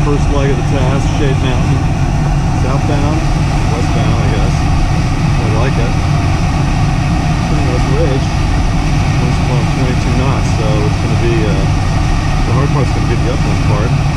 first leg of the task, Shade Mountain. Southbound, westbound, I guess. I like it. Pretty nice ridge. Wind's blowing 22 knots, so it's going to be, the hard part's going to be the upland part.